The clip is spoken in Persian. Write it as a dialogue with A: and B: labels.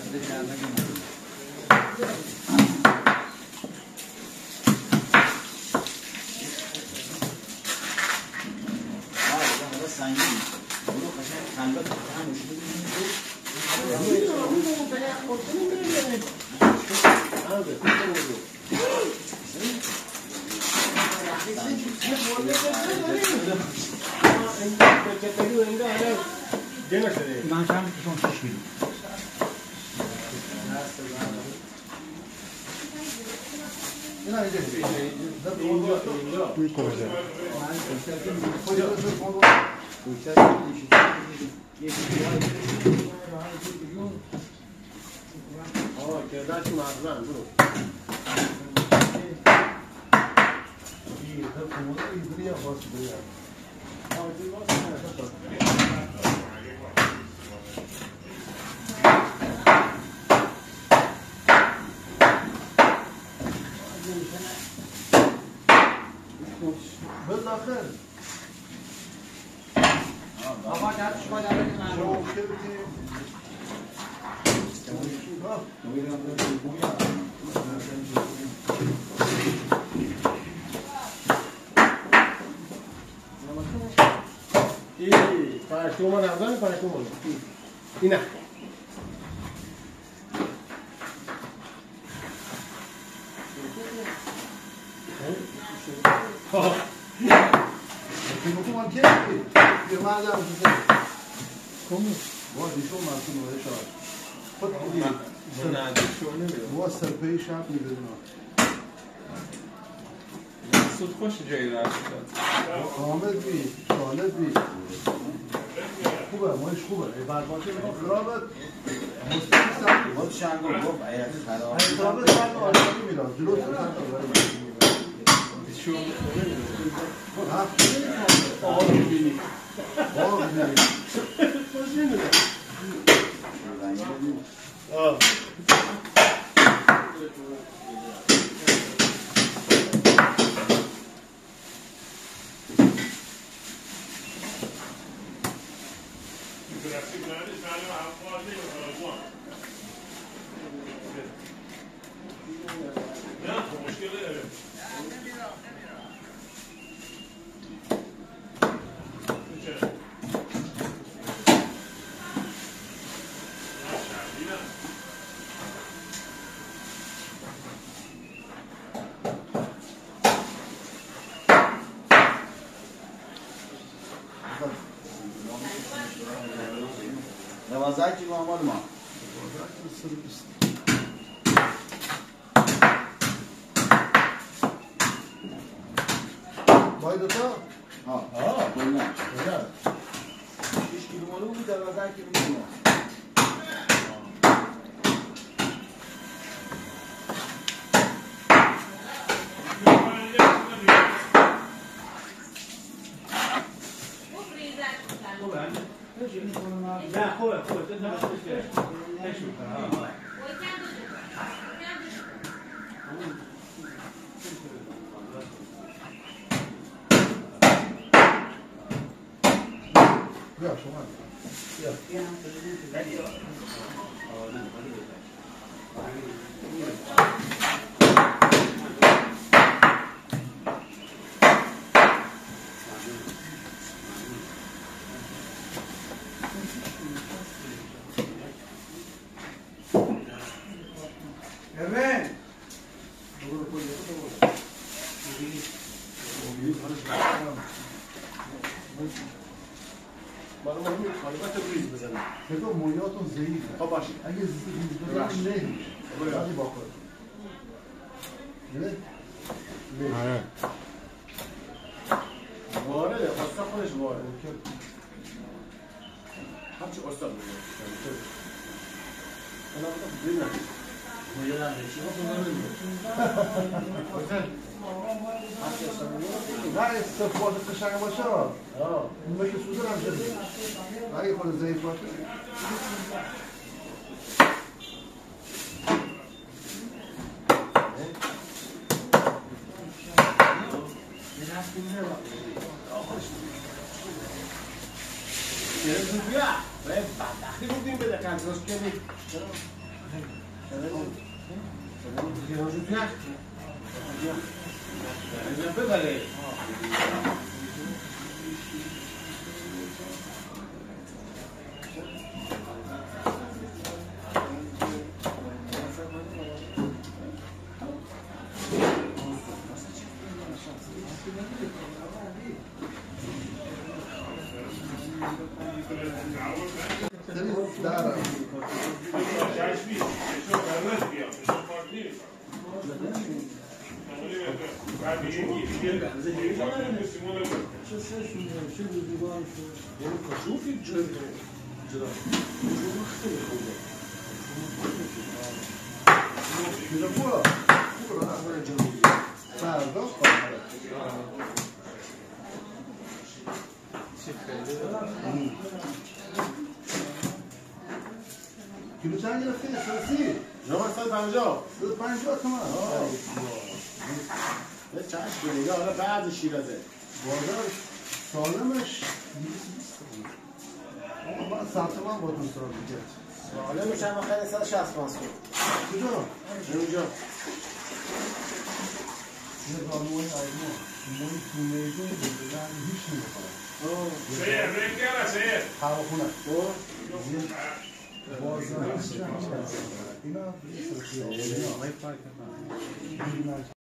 A: Uma na zona para como ina
B: como boa deixa eu marcar não deixa خود دیدی
A: نه دکتر نمیدونم
B: با سرپی شب میدونم
A: سود خوش جایی رفت
B: آمد بی سالت بی خوبه مایش خوبه بعد باشه میخوام خرابت مستقی سر
C: خود شنگو گفت اگر خراب
B: خرابت سر آرزانی میدم جلو سر
A: شو
B: آقا ببینی آقا ببینی
C: دوازده کیلو آمال ما
B: باید تا؟
C: ها کلا 6 کیلو مالو بود 12 کیلو ما
D: نه خوبه تو نمیشه که
B: بیا شما بیا چطور مویاتون ضعیفه
A: خب باشه
B: اگه ریز بزنی نمیشه ولی با خود
A: آره وارده استاد خودش وارده همچه استاد میگه انا بودم دیدم مویا نداشتی
B: نه استفاده قشنگ باشه اون که سوزن هم شده اگه خود ضعیف باشه
A: بیا بدبختی بودیم بده کنترش کنیم ببره
B: داره کیلو چند گرفتی؟ 130
C: جواب 150
B: 150 تومن
C: به چشم دیگه حالا بعض شیرازه
B: بازار سالمش 220 تومن من ثبت من باتون سراغ کرد
C: سالمش هم خیلی 160 ماسکو
B: کجا؟
C: اونجا
B: یه رانوی آیدمون موی تونیجون بزرگن هیچ نمیخواد هواخونه بازار اینا